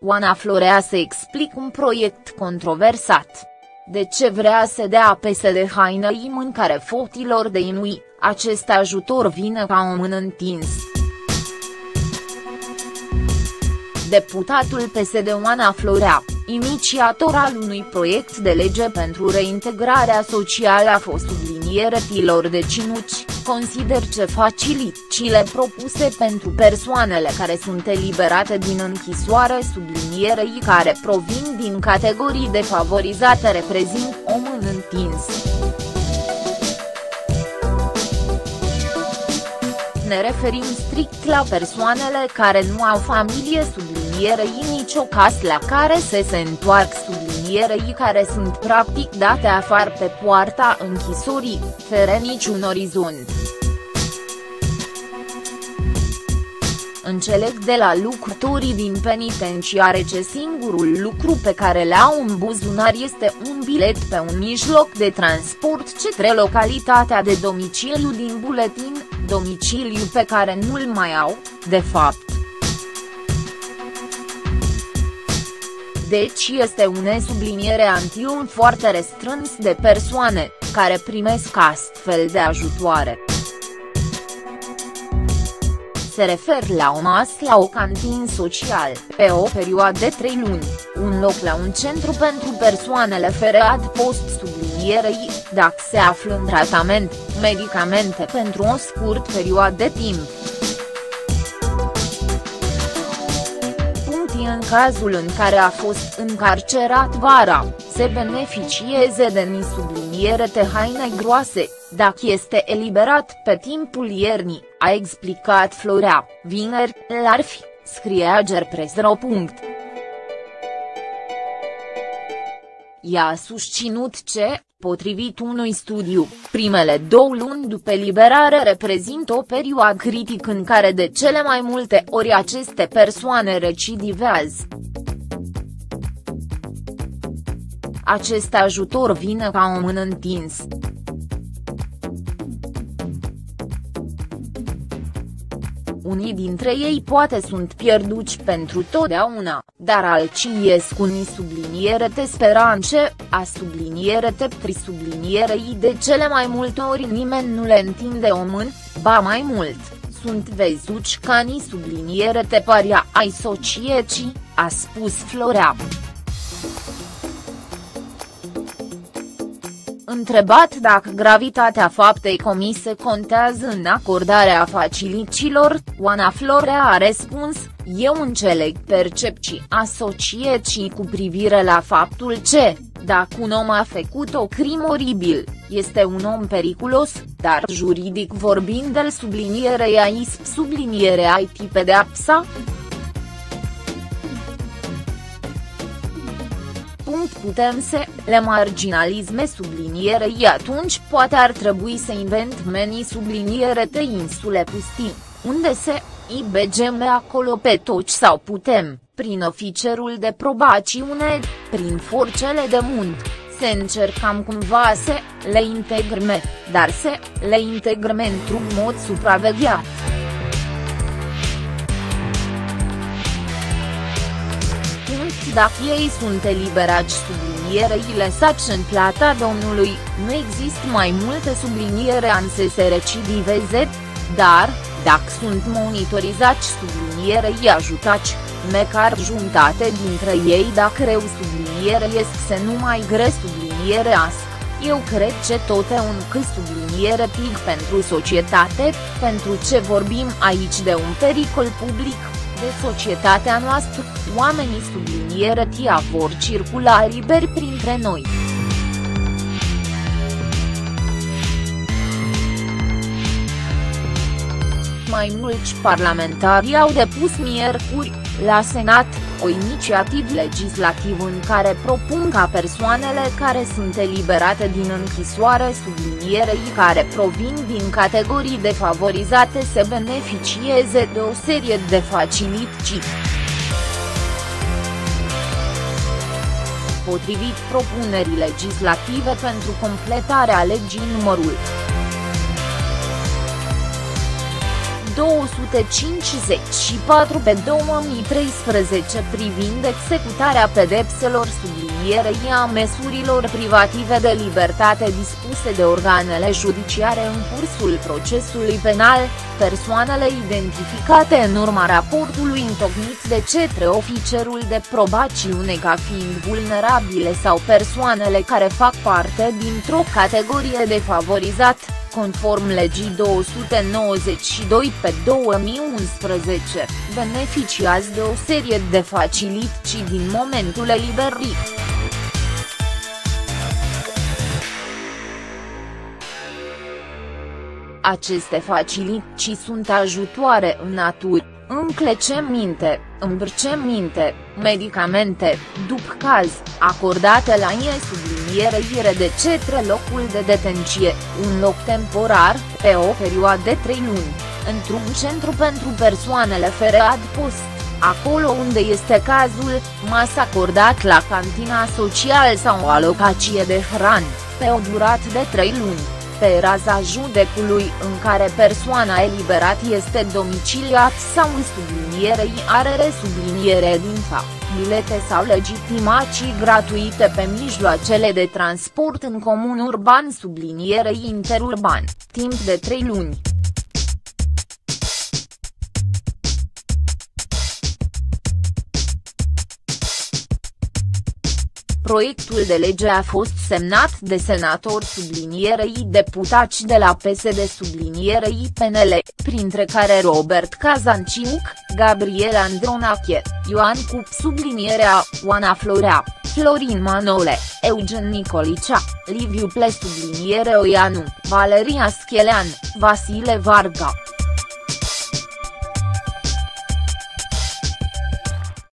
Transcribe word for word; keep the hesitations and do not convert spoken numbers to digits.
Oana Florea se explică un proiect controversat. De ce vrea să dea P S D hainei mâncare fotilor de inui, acest ajutor vine ca o mână întins. Deputatul P S D Oana Florea, inițiator al unui proiect de lege pentru reintegrarea socială a fostublinierătilor deținuți, consider că facilitățile propuse pentru persoanele care sunt eliberate din închisoare sublinierei care provin din categorii defavorizate reprezintă o mână întins. Ne referim strict la persoanele care nu au familie sublinierei nicio casă la care să se întoarcă sublinierei care sunt practic date afară pe poarta închisorii, fără niciun orizont. Înțeleg de la lucrătorii din penitenciare că singurul lucru pe care le au în buzunar este un bilet pe un mijloc de transport către localitatea de domiciliu din buletin, domiciliu pe care nu-l mai au, de fapt. Deci este un subliniere anti-un foarte restrâns de persoane, care primesc astfel de ajutoare. Se refer la o masă la o cantin social, pe o perioadă de trei luni, un loc la un centru pentru persoanele fără adăpost sublinierei, dacă se află în tratament, medicamente pentru o scurtă perioadă de timp. În cazul în care a fost încarcerat vara, se beneficieze de subliniere de haine groase, dacă este eliberat pe timpul iernii, a explicat Florea, vineri, la Arfi, scrie Agerpresro. Ea a susținut că, potrivit unui studiu, primele două luni după eliberare reprezintă o perioadă critică în care de cele mai multe ori aceste persoane recidivează. Acest ajutor vine ca o mână întins. Unii dintre ei poate sunt pierduți pentru totdeauna, dar alții ies cu ni subliniere de speranțe, a subliniere de prisublinierei de cele mai multe ori nimeni nu le întinde o mână, ba mai mult, sunt văzuți ca ni subliniere de paria ai societății, a spus Florea. Întrebat dacă gravitatea faptei comise contează în acordarea facilităților, Oana Florea a răspuns, eu înțeleg percepții a societății cu privire la faptul că, dacă un om a făcut o crimă oribil, este un om periculos, dar juridic vorbind el sublinierei ai subliniere ai pedeapsa. Putem să le marginalizme sublinierei atunci poate ar trebui să inventăm subliniere de insule pustii, unde se ibegem acolo pe toți sau putem, prin oficerul de probațiune, prin forțele de muncă, să încercăm cumva să le integrăm, dar să le integrăm într-un mod supravegheat. Dacă ei sunt eliberați sublinierei lăsați în plata Domnului, nu există mai multe subliniere an să se recidiveze, dar, dacă sunt monitorizați sublinierei ajutați, măcar jumătate dintre ei dacă reu subliniere este să nu mai gre subliniere asc, eu cred că tot e un cât subliniere pig pentru societate, pentru ce vorbim aici de un pericol public, de societatea noastră, oamenii subliniere tia vor circula liberi printre noi. Mai mulți parlamentari au depus miercuri, la Senat, o inițiativă legislativă în care propun ca persoanele care sunt eliberate din închisoare sublinierei care provin din categorii defavorizate să beneficieze de o serie de facilități. Potrivit propunerii legislative pentru completarea legii numărul două sute cincizeci și patru pe două mii treisprezece privind executarea pedepselor sublinierei a măsurilor privative de libertate dispuse de organele judiciare în cursul procesului penal, persoanele identificate în urma raportului întocmit de către oficerul de probațiune ca fiind vulnerabile sau persoanele care fac parte dintr-o categorie defavorizat, conform legii două sute nouăzeci și doi pe două mii unsprezece, beneficiază de o serie de facilități din momentul eliberării. Aceste facilități sunt ajutoare în natură, încălțăminte, îmbrăcăminte, medicamente, după caz, acordate la ei sublinierei de către locul de detenție, un loc temporar, pe o perioadă de trei luni, într-un centru pentru persoanele fără adăpost, acolo unde este cazul, masă acordat la cantina socială sau o alocație de hrană, pe o durată de trei luni, pe raza judecului în care persoana eliberată este domiciliat sau în sublinierei are resubliniere din fapt, bilete sau legitimații gratuite pe mijloacele de transport în comun urban sublinierei interurban, timp de trei luni. Proiectul de lege a fost semnat de senatori sublinierei deputați de la P S D sublinierei P N L, printre care Robert Cazanciuc, Gabriel Andronache, Ioan Cup sublinierea, Oana Florea, Florin Manole, Eugen Nicolicea, Liviu Ple subliniere Oianu, Valeria Schelean, Vasile Varga.